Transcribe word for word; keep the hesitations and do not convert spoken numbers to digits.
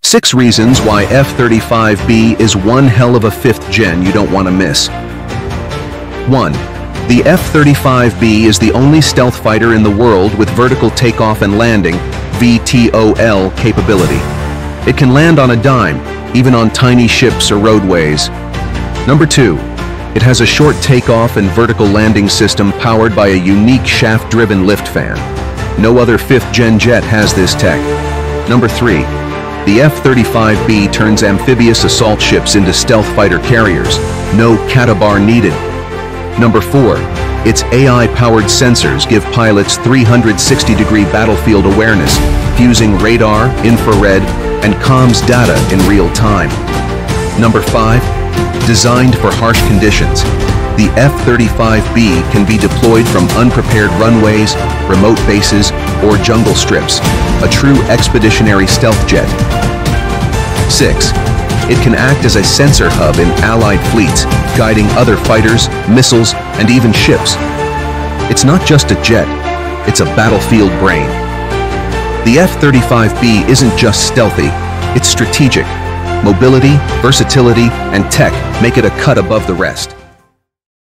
Six reasons why F thirty-five B is one hell of a fifth gen you don't want to miss. one. The F thirty-five B is the only stealth fighter in the world with vertical takeoff and landing V T O L capability. It can land on a dime, even on tiny ships or roadways. Number two. It has a short takeoff and vertical landing system powered by a unique shaft-driven lift fan. No other fifth gen jet has this tech. Number three. The F thirty-five B turns amphibious assault ships into stealth fighter carriers. No CATOBAR needed. Number four. Its A I-powered sensors give pilots three hundred sixty degree battlefield awareness, fusing radar, infrared, and comms data in real time. Number five. Designed for harsh conditions, the F thirty-five B can be deployed from unprepared runways, remote bases, or jungle strips, a true expeditionary stealth jet. six. It can act as a sensor hub in allied fleets, guiding other fighters, missiles, and even ships. It's not just a jet, it's a battlefield brain. The F thirty-five B isn't just stealthy, it's strategic. Mobility, versatility, and tech make it a cut above the rest.